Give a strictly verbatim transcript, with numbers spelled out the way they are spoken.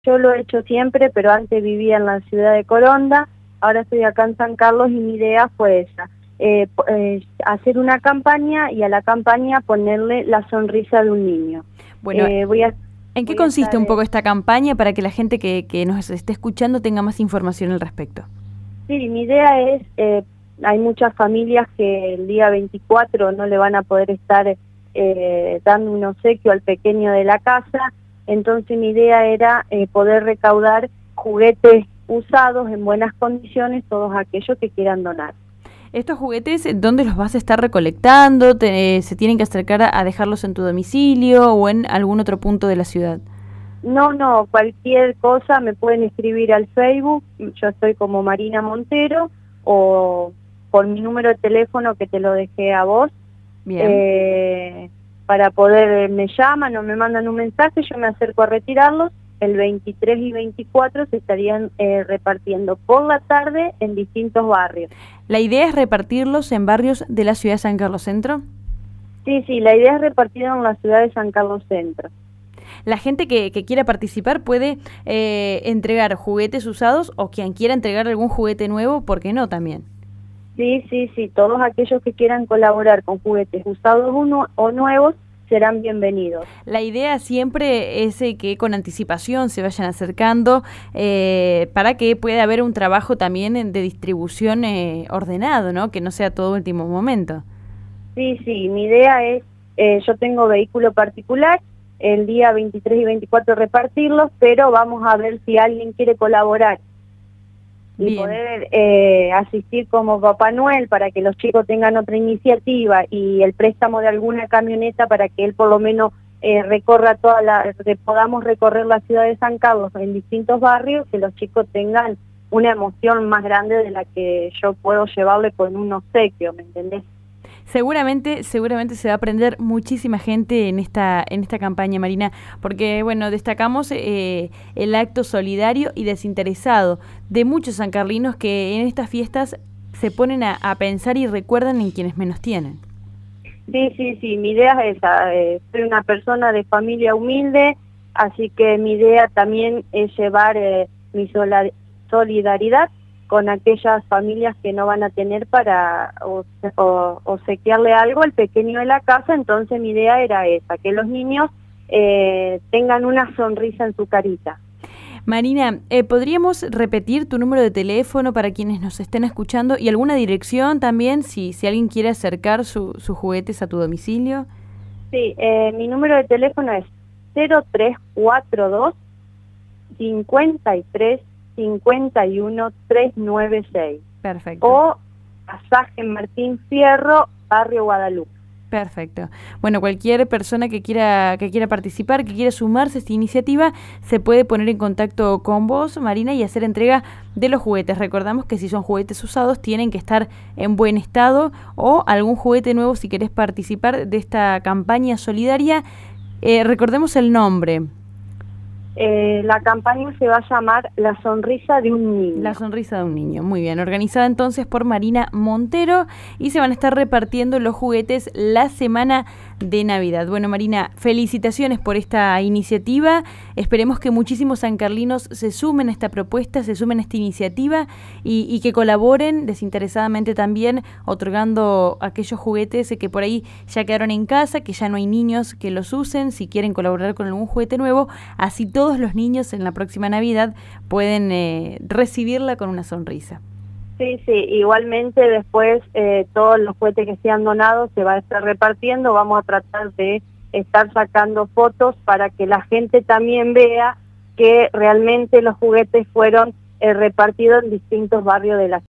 yo lo he hecho siempre, pero antes vivía en la ciudad de Coronda, ahora estoy acá en San Carlos y mi idea fue esa, eh, eh, hacer una campaña y a la campaña ponerle la sonrisa de un niño. Bueno, Eh, voy a, ¿en qué voy a consiste estar, un poco eh, esta campaña para que la gente que, que nos esté escuchando tenga más información al respecto? sí, mi idea es, eh, hay muchas familias que el día veinticuatro no le van a poder estar eh, dando un obsequio al pequeño de la casa, entonces mi idea era eh, poder recaudar juguetes usados en buenas condiciones, todos aquellos que quieran donar. ¿Estos juguetes dónde los vas a estar recolectando? Te, ¿Se tienen que acercar a, a dejarlos en tu domicilio o en algún otro punto de la ciudad? No, no, cualquier cosa me pueden escribir al Facebook, yo estoy como Marina Montero, o por mi número de teléfono que te lo dejé a vos, Bien. eh, para poder, me llaman o me mandan un mensaje, yo me acerco a retirarlos, el veintitrés y veinticuatro se estarían eh, repartiendo por la tarde en distintos barrios. ¿La idea es repartirlos en barrios de la ciudad de San Carlos Centro? Sí, sí, la idea es repartirlo en la ciudad de San Carlos Centro. La gente que, que quiera participar puede eh, entregar juguetes usados o quien quiera entregar algún juguete nuevo, ¿por qué no también? Sí, sí, sí, todos aquellos que quieran colaborar con juguetes usados uno, o nuevos serán bienvenidos. La idea siempre es eh, que con anticipación se vayan acercando eh, para que pueda haber un trabajo también de distribución eh, ordenado, ¿no? Que no sea todo último momento. Sí, sí, mi idea es, eh, yo tengo vehículo particular, el día veintitrés y veinticuatro repartirlos, pero vamos a ver si alguien quiere colaborar y Bien. poder eh, asistir como Papá Noel para que los chicos tengan otra iniciativa y el préstamo de alguna camioneta para que él por lo menos eh, recorra toda la, que podamos recorrer la ciudad de San Carlos en distintos barrios, que los chicos tengan una emoción más grande de la que yo puedo llevarle con un obsequio, ¿me entendés? Seguramente, seguramente se va a aprender muchísima gente en esta, en esta campaña, Marina, porque bueno, destacamos eh, el acto solidario y desinteresado de muchos sancarlinos que en estas fiestas se ponen a, a pensar y recuerdan en quienes menos tienen. Sí, sí, sí, mi idea es esa, eh, soy una persona de familia humilde, así que mi idea también es llevar eh, mi sola, solidaridad con aquellas familias que no van a tener para o, o, obsequiarle algo al pequeño de la casa, entonces mi idea era esa, que los niños eh, tengan una sonrisa en su carita. Marina, eh, ¿podríamos repetir tu número de teléfono para quienes nos estén escuchando y alguna dirección también, si, si alguien quiere acercar su, sus juguetes a tu domicilio? Sí, eh, mi número de teléfono es cero tres cuatro dos, cincuenta y tres, cincuenta y uno, trescientos noventa y seis. Perfecto. O Pasaje Martín Fierro, Barrio Guadalupe. Perfecto. Bueno, cualquier persona que quiera que quiera participar, que quiera sumarse a esta iniciativa, se puede poner en contacto con vos, Marina, y hacer entrega de los juguetes. Recordamos que si son juguetes usados, tienen que estar en buen estado, o algún juguete nuevo si querés participar de esta campaña solidaria. Eh, recordemos el nombre. Eh, la campaña se va a llamar La Sonrisa de un Niño. La Sonrisa de un Niño, muy bien. Organizada entonces por Marina Montero y se van a estar repartiendo los juguetes la semana de Navidad. Bueno, Marina, felicitaciones por esta iniciativa. Esperemos que muchísimos sancarlinos se sumen a esta propuesta, se sumen a esta iniciativa y, y que colaboren desinteresadamente también, otorgando aquellos juguetes que por ahí ya quedaron en casa, que ya no hay niños que los usen, si quieren colaborar con algún juguete nuevo, así todos los niños en la próxima Navidad pueden eh, recibirla con una sonrisa. Sí, sí, igualmente después eh, todos los juguetes que sean donados se va a estar repartiendo, vamos a tratar de estar sacando fotos para que la gente también vea que realmente los juguetes fueron eh, repartidos en distintos barrios de la ciudad.